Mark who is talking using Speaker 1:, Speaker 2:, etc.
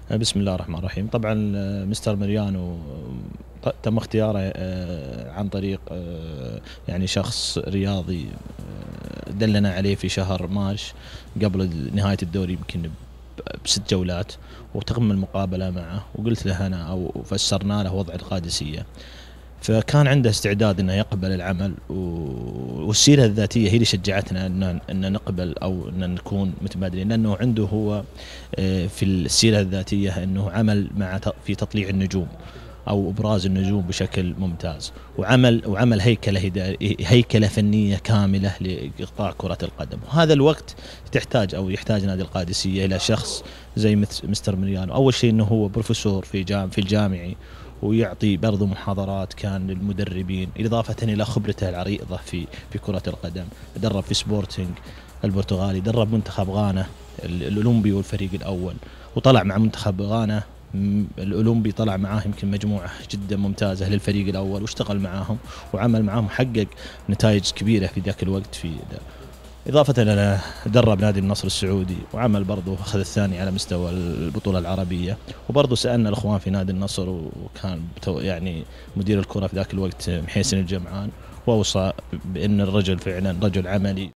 Speaker 1: بسم الله الرحمن الرحيم. طبعا مستر مريانو تم اختياره عن طريق يعني شخص رياضي دلنا عليه في شهر مارس قبل نهاية الدوري يمكن بست جولات، وتم المقابلة معه وقلت له أنا أو فسرنا له وضع القادسية، فكان عنده استعداد انه يقبل العمل والسيره الذاتيه هي اللي شجعتنا ان نقبل او ان نكون متبادلين، لانه عنده هو في السيره الذاتيه انه عمل في تطليع النجوم او ابراز النجوم بشكل ممتاز، وعمل هيكله فنيه كامله لقطاع كره القدم. وهذا الوقت يحتاج نادي القادسيه الى شخص زي مستر مريانو. اول شيء انه هو بروفيسور في الجامعي، ويعطي برضو محاضرات كان للمدربين، إضافة إلى خبرته العريضة في كرة القدم. درب في سبورتينج البرتغالي، درب منتخب غانا الأولمبي والفريق الأول، وطلع مع منتخب غانا الأولمبي، طلع معاه يمكن مجموعة جدا ممتازة للفريق الأول، واشتغل معاهم وعمل معاهم، حقق نتائج كبيرة في ذاك الوقت. إضافة إلى درب نادي النصر السعودي، وعمل برضو أخذ الثاني على مستوى البطولة العربية. وبرضو سألنا الأخوان في نادي النصر، وكان يعني مدير الكرة في ذاك الوقت محيسن الجمعان، وأوصى بأن الرجل فعلا رجل عملي.